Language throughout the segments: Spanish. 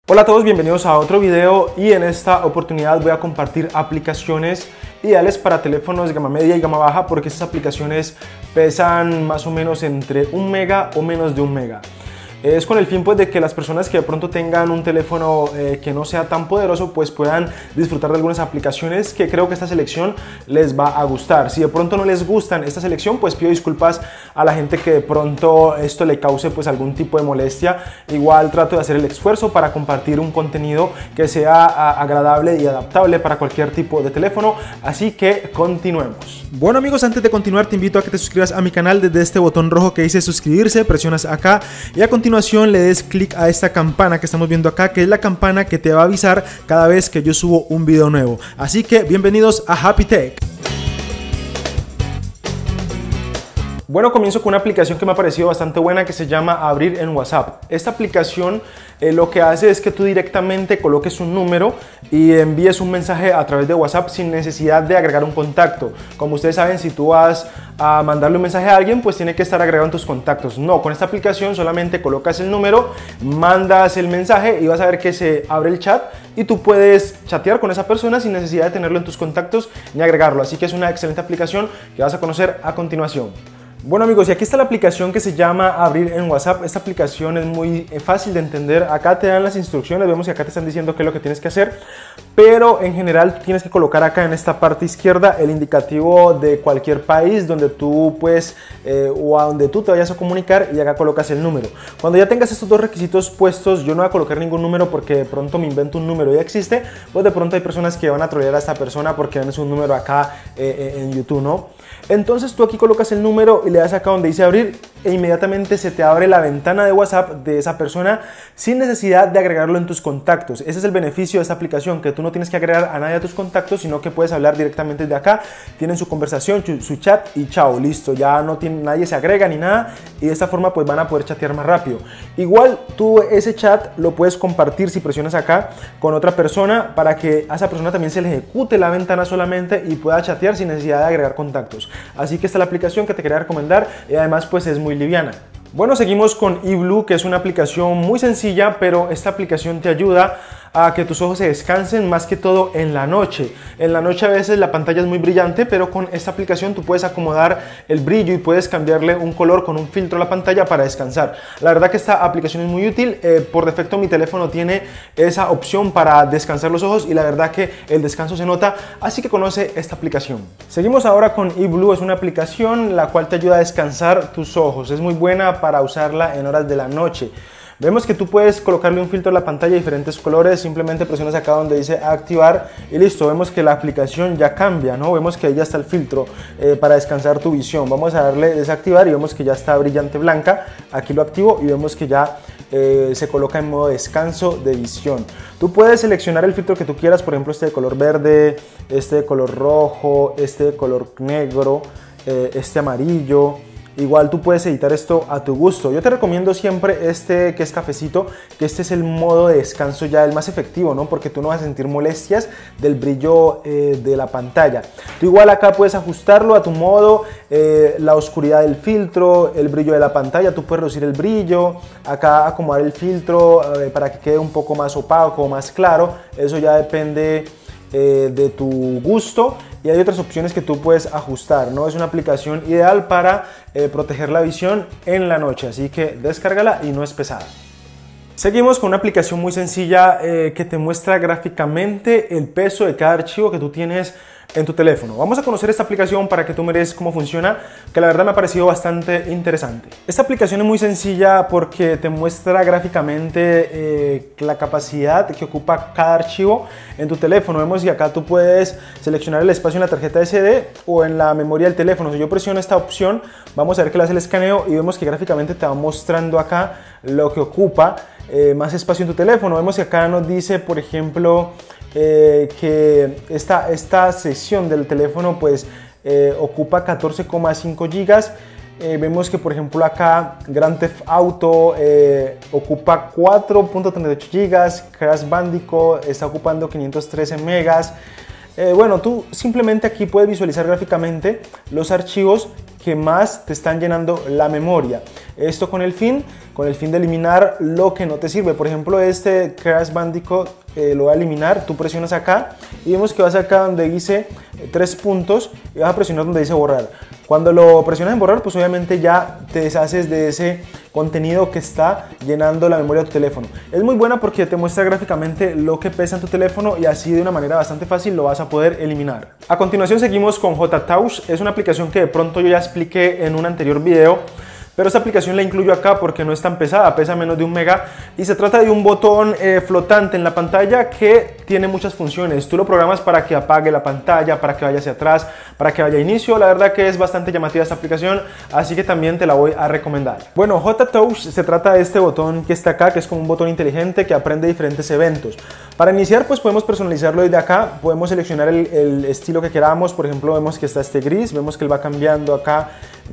Hola a todos, bienvenidos a otro video y en esta oportunidad voy a compartir aplicaciones ideales para teléfonos de gama media y gama baja porque estas aplicaciones pesan más o menos entre 1 mega o menos de 1 mega. Es con el fin pues de que las personas que de pronto tengan un teléfono que no sea tan poderoso pues puedan disfrutar de algunas aplicaciones que creo que esta selección les va a gustar. Si de pronto no les gustan esta selección pues pido disculpas a la gente que de pronto esto le cause pues algún tipo de molestia. Igual trato de hacer el esfuerzo para compartir un contenido que sea agradable y adaptable para cualquier tipo de teléfono, así que continuemos. Bueno amigos, antes de continuar te invito a que te suscribas a mi canal desde este botón rojo que dice suscribirse, presionas acá y a continuación le des clic a esta campana que estamos viendo acá, que es la campana que te va a avisar cada vez que yo subo un video nuevo. Así que bienvenidos a Happy Tech. Bueno, comienzo con una aplicación que me ha parecido bastante buena que se llama Abrir en WhatsApp. Esta aplicación lo que hace es que tú directamente coloques un número y envíes un mensaje a través de WhatsApp sin necesidad de agregar un contacto. Como ustedes saben, si tú vas a mandarle un mensaje a alguien, pues tiene que estar agregado en tus contactos. No, con esta aplicación solamente colocas el número, mandas el mensaje y vas a ver que se abre el chat y tú puedes chatear con esa persona sin necesidad de tenerlo en tus contactos ni agregarlo. Así que es una excelente aplicación que vas a conocer a continuación. Bueno amigos, y aquí está la aplicación que se llama Abrir en WhatsApp. Esta aplicación es muy fácil de entender. Acá te dan las instrucciones, vemos que acá te están diciendo qué es lo que tienes que hacer, pero en general tienes que colocar acá en esta parte izquierda el indicativo de cualquier país donde tú puedes o a donde tú te vayas a comunicar, y acá colocas el número. Cuando ya tengas estos dos requisitos puestos, yo no voy a colocar ningún número porque de pronto me invento un número, ya existe, pues de pronto hay personas que van a trolear a esta persona porque ven un número acá en YouTube, ¿no? Entonces tú aquí colocas el número y le das acá donde dice abrir e inmediatamente se te abre la ventana de WhatsApp de esa persona sin necesidad de agregarlo en tus contactos. Ese es el beneficio de esta aplicación, que tú no tienes que agregar a nadie a tus contactos, sino que puedes hablar directamente desde acá. Tienen su conversación, su chat y chao, listo, ya no tiene, nadie se agrega ni nada, y de esta forma pues van a poder chatear más rápido. Igual tú ese chat lo puedes compartir si presionas acá con otra persona para que a esa persona también se le ejecute la ventana solamente y pueda chatear sin necesidad de agregar contactos. Así que esta es la aplicación que te quería recomendar y además pues es muy liviana. Bueno, seguimos con eBlue, que es una aplicación muy sencilla, pero esta aplicación te ayuda a que tus ojos se descansen más que todo en la noche. En la noche a veces la pantalla es muy brillante, pero con esta aplicación tú puedes acomodar el brillo y puedes cambiarle un color con un filtro a la pantalla para descansar. La verdad que esta aplicación es muy útil. Por defecto mi teléfono tiene esa opción para descansar los ojos y la verdad que el descanso se nota, así que conoce esta aplicación. Seguimos ahora con eBlue. Es una aplicación la cual te ayuda a descansar tus ojos. Es muy buena para usarla en horas de la noche. Vemos que tú puedes colocarle un filtro a la pantalla de diferentes colores, simplemente presionas acá donde dice activar y listo. Vemos que la aplicación ya cambia, ¿no? Vemos que ahí ya está el filtro para descansar tu visión. Vamos a darle desactivar y vemos que ya está brillante blanca. Aquí lo activo y vemos que ya se coloca en modo descanso de visión. Tú puedes seleccionar el filtro que tú quieras, por ejemplo este de color verde, este de color rojo, este de color negro, este amarillo. Igual tú puedes editar esto a tu gusto. Yo te recomiendo siempre este que es cafecito, que este es el modo de descanso ya el más efectivo, ¿no? Porque tú no vas a sentir molestias del brillo de la pantalla. Tú igual acá puedes ajustarlo a tu modo, la oscuridad del filtro, el brillo de la pantalla, tú puedes reducir el brillo, acá acomodar el filtro para que quede un poco más opaco, más claro. Eso ya depende de tu gusto. Y hay otras opciones que tú puedes ajustar, ¿no? Es una aplicación ideal para proteger la visión en la noche, así que descárgala y no es pesada. Seguimos con una aplicación muy sencilla que te muestra gráficamente el peso de cada archivo que tú tienes en tu teléfono. Vamos a conocer esta aplicación para que tú mires cómo funciona, que la verdad me ha parecido bastante interesante. Esta aplicación es muy sencilla porque te muestra gráficamente la capacidad que ocupa cada archivo en tu teléfono. Vemos que acá tú puedes seleccionar el espacio en la tarjeta SD o en la memoria del teléfono. Si yo presiono esta opción, vamos a ver que le hace el escaneo y vemos que gráficamente te va mostrando acá lo que ocupa más espacio en tu teléfono. Vemos que acá nos dice, por ejemplo, que esta sección del teléfono pues ocupa 14,5 gigas. Vemos que por ejemplo acá Grand Theft Auto ocupa 4.38 gigas, Crash Bandicoot está ocupando 513 megas. Bueno, tú simplemente aquí puedes visualizar gráficamente los archivos que más te están llenando la memoria. Esto con el fin de eliminar lo que no te sirve. Por ejemplo, este Crash Bandicoot lo voy a eliminar. Tú presionas acá y vemos que vas acá donde dice 3 puntos y vas a presionar donde dice borrar. Cuando lo presionas en borrar, pues obviamente ya te deshaces de ese contenido que está llenando la memoria de tu teléfono. Es muy buena porque te muestra gráficamente lo que pesa en tu teléfono y así de una manera bastante fácil lo vas a poder eliminar. A continuación seguimos con JTouch. Es una aplicación que de pronto yo ya expliqué en un anterior video, pero esta aplicación la incluyo acá porque no es tan pesada, pesa menos de 1 mega y se trata de un botón flotante en la pantalla que tiene muchas funciones. Tú lo programas para que apague la pantalla, para que vaya hacia atrás, para que vaya a inicio. La verdad que es bastante llamativa esta aplicación, así que también te la voy a recomendar. Bueno, JTouch se trata de este botón que está acá, que es como un botón inteligente que aprende diferentes eventos. Para iniciar, pues podemos personalizarlo desde acá, podemos seleccionar el estilo que queramos. Por ejemplo, vemos que está este gris, vemos que él va cambiando acá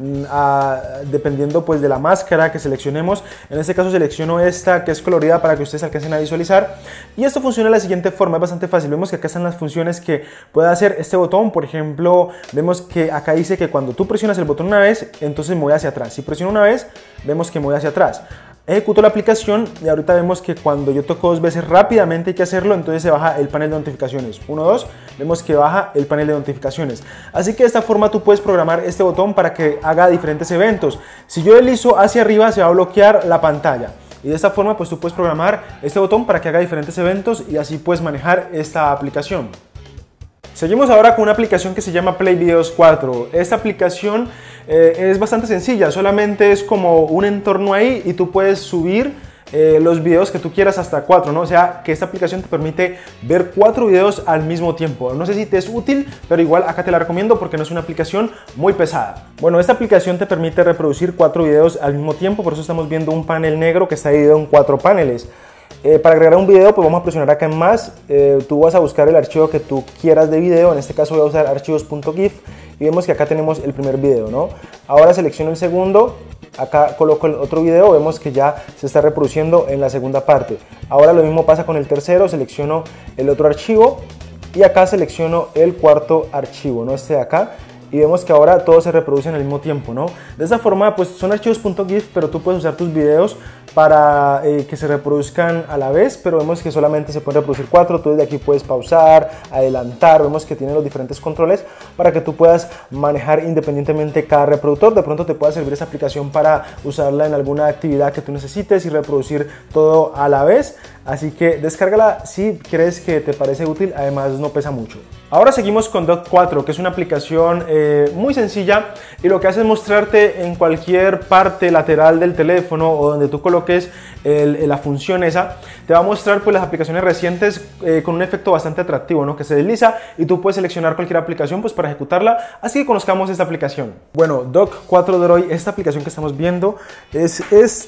dependiendo pues de la máscara que seleccionemos. En este caso selecciono esta que es colorida para que ustedes alcancen a visualizar, y esto funciona de la siguiente forma, es bastante fácil. Vemos que acá están las funciones que puede hacer este botón. Por ejemplo, vemos que acá dice que cuando tú presionas el botón una vez, entonces me voy hacia atrás. Si presiono una vez, vemos que me voy hacia atrás. Ejecuto la aplicación y ahorita vemos que cuando yo toco 2 veces rápidamente hay que hacerlo, entonces se baja el panel de notificaciones. 1, 2, vemos que baja el panel de notificaciones. Así que de esta forma tú puedes programar este botón para que haga diferentes eventos. Si yo deslizo hacia arriba se va a bloquear la pantalla. Y de esta forma pues tú puedes programar este botón para que haga diferentes eventos y así puedes manejar esta aplicación. Seguimos ahora con una aplicación que se llama Play Videos 4. Esta aplicación es bastante sencilla, solamente es como un entorno ahí y tú puedes subir los videos que tú quieras hasta 4, ¿no? O sea que esta aplicación te permite ver 4 videos al mismo tiempo. No sé si te es útil, pero igual acá te la recomiendo porque no es una aplicación muy pesada. Bueno, esta aplicación te permite reproducir 4 videos al mismo tiempo, por eso estamos viendo un panel negro que está dividido en 4 paneles. Para agregar un video, pues vamos a presionar acá en más. Tú vas a buscar el archivo que tú quieras de video. En este caso voy a usar archivos.gif y vemos que acá tenemos el primer video, ¿no? Ahora selecciono el segundo, acá coloco el otro video, vemos que ya se está reproduciendo en la segunda parte. Ahora lo mismo pasa con el tercero, selecciono el otro archivo y acá selecciono el cuarto archivo, ¿no? Este de acá. Y vemos que ahora todos se reproducen al mismo tiempo, ¿no? De esta forma, pues son archivos.gif, pero tú puedes usar tus videos para que se reproduzcan a la vez, pero vemos que solamente se pueden reproducir 4. Tú desde aquí puedes pausar, adelantar, vemos que tiene los diferentes controles para que tú puedas manejar independientemente cada reproductor. De pronto te pueda servir esta aplicación para usarla en alguna actividad que tú necesites y reproducir todo a la vez. Así que descárgala si crees que te parece útil, además no pesa mucho. Ahora seguimos con Dock 4, que es una aplicación muy sencilla y lo que hace es mostrarte en cualquier parte lateral del teléfono o donde tú coloques la función esa, te va a mostrar pues las aplicaciones recientes con un efecto bastante atractivo, ¿no? Que se desliza y tú puedes seleccionar cualquier aplicación pues para ejecutarla. Así que conozcamos esta aplicación. Bueno, Dock 4 Droid, esta aplicación que estamos viendo es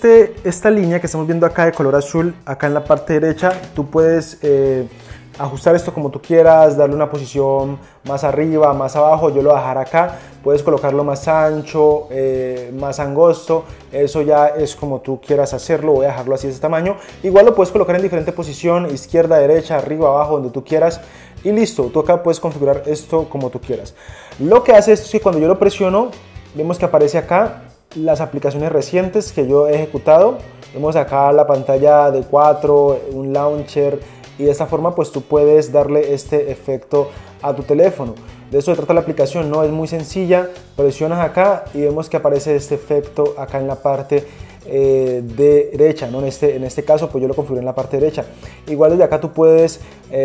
esta línea que estamos viendo acá de color azul, acá en la parte derecha. Tú puedes ajustar esto como tú quieras, darle una posición más arriba, más abajo. Yo lo voy a dejar acá, puedes colocarlo más ancho, más angosto, eso ya es como tú quieras hacerlo. Voy a dejarlo así de ese tamaño. Igual lo puedes colocar en diferente posición, izquierda, derecha, arriba, abajo, donde tú quieras y listo. Tú acá puedes configurar esto como tú quieras. Lo que hace esto es que cuando yo lo presiono, vemos que aparece acá las aplicaciones recientes que yo he ejecutado. Vemos acá la pantalla de 4, un launcher, y de esta forma pues tú puedes darle este efecto a tu teléfono. De eso se trata la aplicación, ¿no? Es muy sencilla. Presionas acá y vemos que aparece este efecto acá en la parte derecha, ¿no? En este caso pues yo lo configuré en la parte derecha. Igual desde acá tú puedes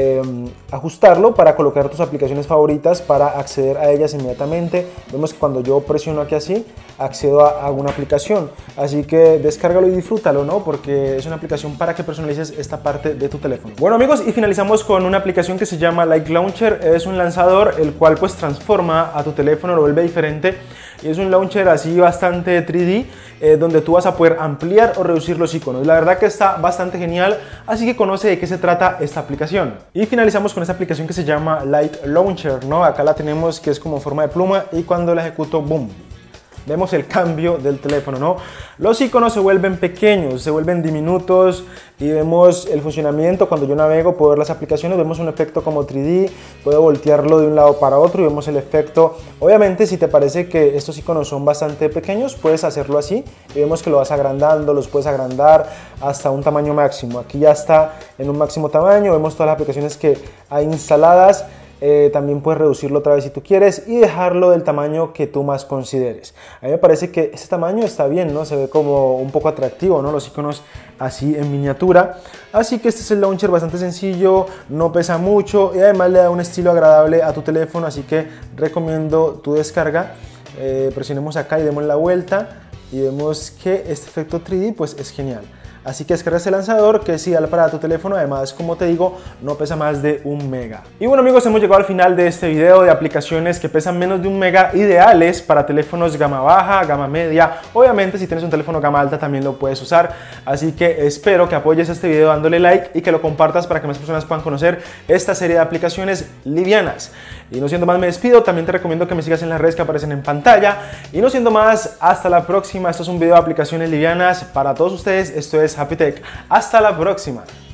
ajustarlo para colocar tus aplicaciones favoritas para acceder a ellas inmediatamente. Vemos que cuando yo presiono aquí así, accedo a alguna aplicación. Así que descárgalo y disfrútalo, ¿no? Porque es una aplicación para que personalices esta parte de tu teléfono. Bueno amigos, y finalizamos con una aplicación que se llama Light Launcher. Es un lanzador el cual pues transforma a tu teléfono, lo vuelve diferente. Y es un launcher así bastante 3D, donde tú vas a poder ampliar o reducir los iconos. La verdad que está bastante genial, así que conoce de qué se trata esta aplicación. Y finalizamos con esta aplicación que se llama Light Launcher, ¿no? Acá la tenemos, que es como en forma de pluma, y cuando la ejecuto, boom, vemos el cambio del teléfono, ¿no? Los iconos se vuelven pequeños, se vuelven diminutos y vemos el funcionamiento. Cuando yo navego puedo ver las aplicaciones, vemos un efecto como 3D, puedo voltearlo de un lado para otro y vemos el efecto. Obviamente, si te parece que estos iconos son bastante pequeños, puedes hacerlo así y vemos que lo vas agrandando, los puedes agrandar hasta un tamaño máximo. Aquí ya está en un máximo tamaño, vemos todas las aplicaciones que hay instaladas. También puedes reducirlo otra vez si tú quieres y dejarlo del tamaño que tú más consideres. A mí me parece que este tamaño está bien, ¿no? Se ve como un poco atractivo, ¿no? Los iconos así en miniatura. Así que este es el launcher bastante sencillo, no pesa mucho y además le da un estilo agradable a tu teléfono, así que recomiendo tu descarga. Presionemos acá y demos la vuelta y vemos que este efecto 3D pues es genial. Así que descarga este lanzador que es ideal para tu teléfono, además como te digo no pesa más de 1 mega. Y bueno amigos, hemos llegado al final de este video de aplicaciones que pesan menos de 1 mega ideales para teléfonos gama baja, gama media. Obviamente si tienes un teléfono gama alta también lo puedes usar, así que espero que apoyes este video dándole like y que lo compartas para que más personas puedan conocer esta serie de aplicaciones livianas. Y no siendo más me despido, también te recomiendo que me sigas en las redes que aparecen en pantalla y no siendo más, hasta la próxima. Esto es un video de aplicaciones livianas para todos ustedes, esto es Happy Tech. Hasta la próxima.